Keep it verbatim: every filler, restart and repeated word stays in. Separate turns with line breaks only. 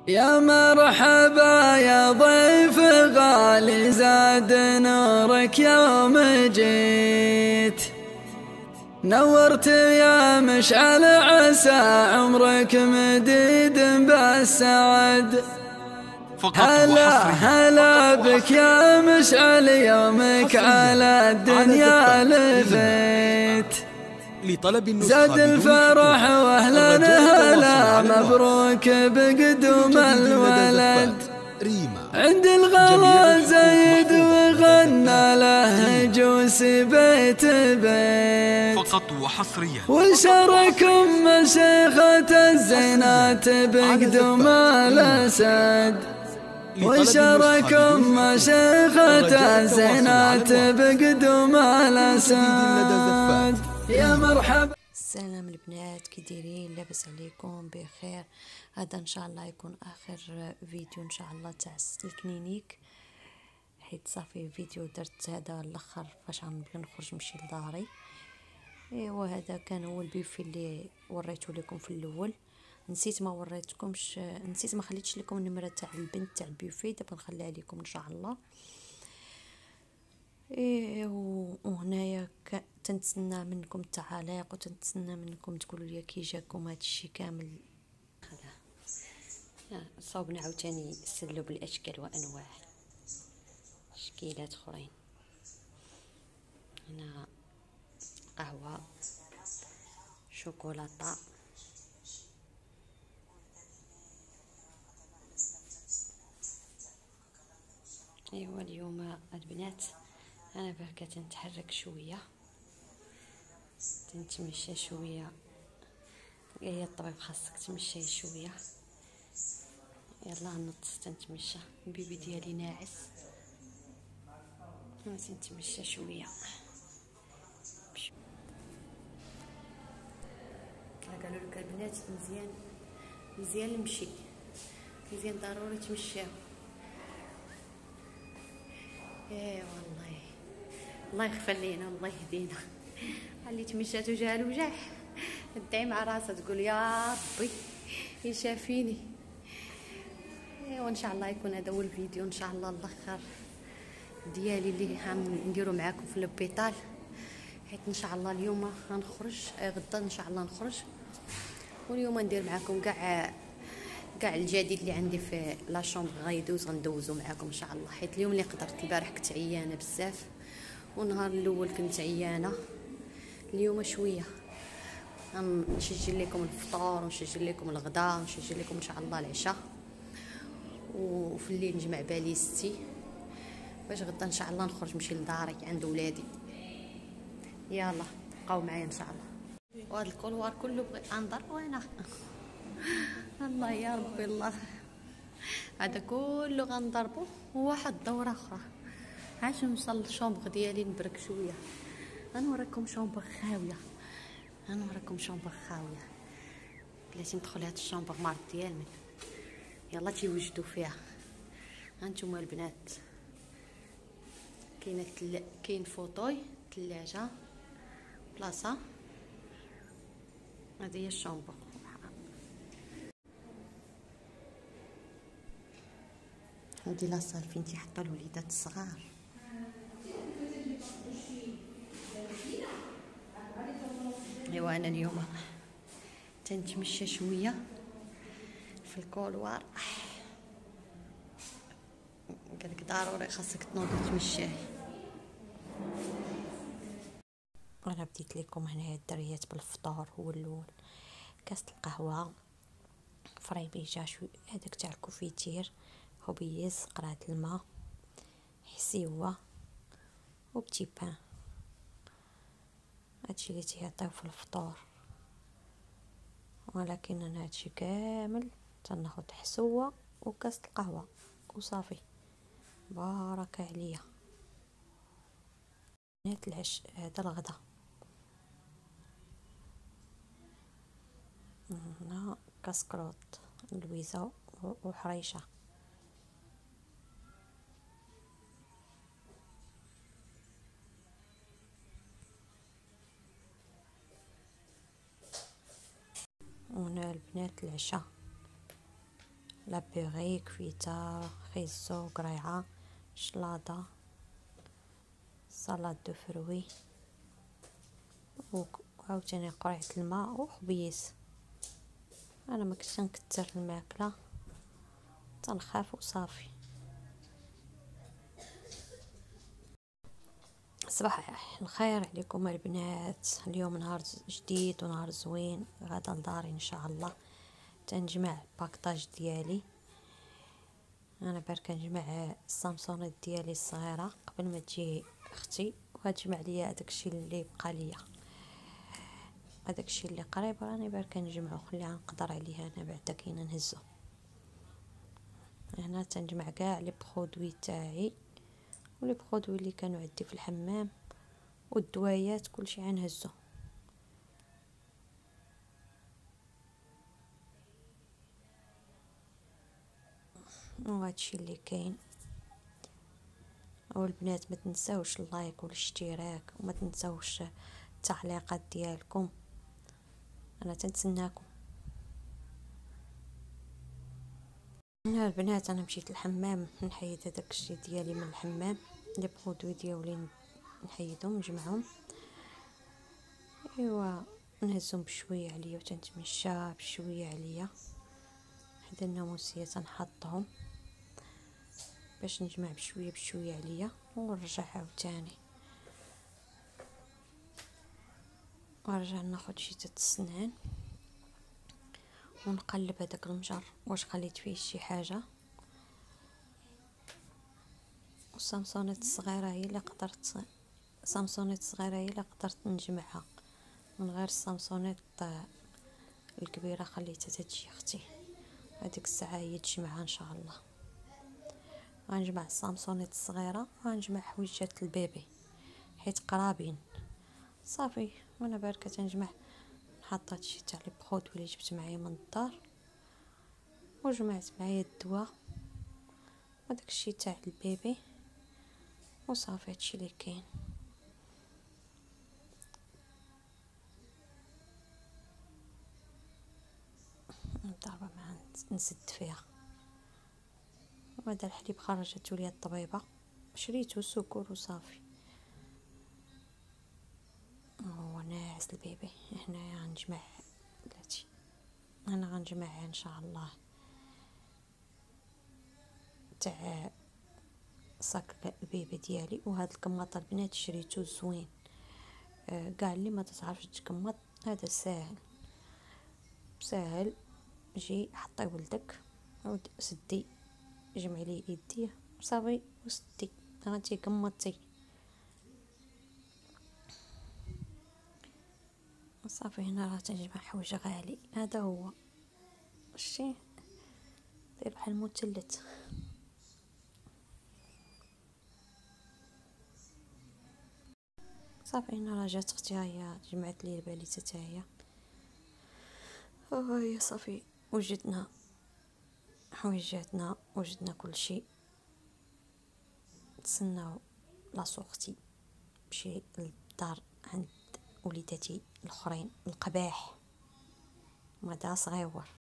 يا مرحبا يا ضيف غالي، زاد نورك يوم جيت. نورت يا مشعل، عسى عمرك مديد بالسعد. هلا هلا بك يا مشعل، يومك على الدنيا لفيت. زاد الفرح واهلا هلا، مبروك بقدوم الولد. عند الغلا زيد وغنى له جوس بيت بيت،
فقط وحصريا.
وشاركم مشيخة الزينات بقدوم الأسد. وشاركم مشيخة الزينات بقدوم الأسد. يا مرحبا.
السلام البنات، كي دايرين؟ لاباس عليكم بخير؟ هذا ان شاء الله يكون اخر فيديو ان شاء الله تاع الكلينيك، حيت صافي فيديو درت هذا الاخر فاش غنبغي نخرج نمشي لداري. ايوا هذا كان هو البيفي اللي وريته لكم في الاول. نسيت ما وريتكمش، نسيت ما خليتش لكم النمره تاع البنت تاع البيفي، دابا نخليها لكم ان شاء الله. ايه وهنايا تنتسنى منكم التعاليق، وتنتسنى منكم تقولوا لي كي جاكم هذا الشيء كامل. صوبنا عاوتاني سلوا بالاشكال وانواع، تشكيلات اخرين. هنا قهوه، شوكولاته، ايوا اليوم البنات انا بركه تنتحرك شويه، تنتمشى شويه. يا الطبيب خاصك تمشي شويه، يلا نط تنتمشى. البيبي ديالي ناعس، انا تنتمشى شويه. قالوا لك البنات مزيان مزيان نمشي، مزيان ضروري تمشيو. ايه والله الله يغفر لينا الله يهدينا. اللي تمشات وجاها الوجع تدعي مع راسها تقول يا ربي يشافيني. ايوا ان شاء الله يكون هذا هو الفيديو ان شاء الله الاخر ديالي اللي غنديرو معاكم في لوبيطال، حيت ان شاء الله اليوم غنخرج، غدا ان شاء الله نخرج، واليوم ندير معاكم كاع كاع الجديد اللي عندي في لا شومبر غيدوز غندوزو معاكم ان شاء الله. حيت اليوم اللي قدرت، البارح كنت عيانه بزاف، والنهار الاول كنت عيانه، اليوم شويه غنسجل لكم الفطور ونسجل لكم الغداء ونسجل لكم ان شاء الله العشاء، وفي الليل نجمع باليستي باش غدا ان شاء الله نخرج نمشي لداري عند ولادي. يلا بقاو معايا ان شاء الله. وهذا الكولوار كله بغي انضرب وانا الله يا ربي الله، هذا كله غنضربو وواحد دوره اخرى. عاش نوصل للشومبر ديالي نبرك شويه. غنوريكم شومبر خاويه، غنوريكم شومبر خاويه. بلاتي ندخل هاد الشومبر مارك ديال من يلا تيوجدوا فيها. هانتوما البنات كاينه تل... كاين فوطوي، ثلاجه، بلاصه. هذه هي الشومبر. هادي لاصال فين تيحطوا الوليدات الصغار. ايوا انا اليوم تنتمشى شويه في الكولوار، قالك ضروري خاصك تنوضي تمشي. انا بديت لكم هنايا الدريات بالفطور. هو الاول كاس القهوه، فريبيجه شويه هذاك تاع الكوفيتير، خبيز، قرعه الماء، حسيوه، وبتي بان. هادشي اللي تيعطيو في الفطور، ولكن انا هادشي كامل تناخد حسوه وكاس القهوه وصافي. بارك عليا. نيت العش هذا الغدا. هنا كاسكروط، لويزه وحريشه. وهنا البنات العشاء،
لا بيغي، كفيته، خيزو، قريعه، شلاضه، سلطه دو فروي، وعاوتاني قرعه الماء وخبيز. انا ما كنتش نكثر الماكله، تنخاف وصافي. صباح الخير عليكم البنات. اليوم نهار جديد ونهار زوين. غدا لداري ان شاء الله، تنجمع باكطاج ديالي. انا برك نجمع السامسونات ديالي الصغيره قبل ما تجي اختي وغتجمع ليا هذاك الشيء اللي بقى ليا، هذاك الشيء اللي قريب راني برك نجمعو، خليها نقدر عليها انا بعدا كاينه نهزو. هنا تنجمع كاع لي برودوي تاعي ولي برودوي اللي كانوا عندي في الحمام والدوايات، كلشي غنهزو. وهادشي اللي كاين. والبنات ما تنساوش اللايك والاشتراك، وما تنساوش التعليقات ديالكم، انا تنتسناكم. هنا البنات انا مشيت الحمام نحيد هذاك الشيء ديالي من الحمام، لي برودوي ديالي نحيدهم نجمعهم. ايوا نهزهم بشويه عليا وتنتمشى بشويه عليا حدا الناموسيه، تنحطهم باش نجمع بشويه بشويه عليا ونرجع عاوتاني، ونرجع ناخد شي تلت سنان ونقلب هذاك المجر واش خليت فيه شي حاجه. والسامسونات الصغيره هي اللي قدرت سامسونات الصغيره هي اللي قدرت نجمعها، من غير السامسونات الكبيره خليتها تجي اختي، هذيك الساعه هي تجمعها ان شاء الله. غنجمع السامسونات الصغيره وغنجمع حويجات البيبي حيت قرابين صافي. وانا باركه تنجمع، نحط هادشي تاع لي برودوي اللي جبت معايا من الدار، وجمعت معايا الدواء وداك الشيء تاع البيبي وصافي. هادشي اللي كاين. ضربه مع نسد فيها. وهذا الحليب خرجته لي الطبيبه، شريته سكر وصافي. هو ناعس البيبي. هنا غنجمع بلاتي، انا غنجمع ان شاء الله تاع صاك البيبي ديالي. وهذا الكماط البنات شريته زوين، آه كاع اللي ما تعرفش تكمط هذا ساهل ساهل. جي حطي ولدك وسدي، جمعي ليه يديه وصافي وسدي غادي كمطتي صافي. هنا راه تنجمع حوايج غالي، هذا هو الشيء دير بحال المثلث. صافي هنا راه جات اختي، هي جمعت لي الباليته تاعي. ها هي صافي وجدنا حويجاتنا، وجدنا كل شيء. تسناو لاصو اختي مشي للدار عند وليداتي الاخرين القباح، مادا صغيور.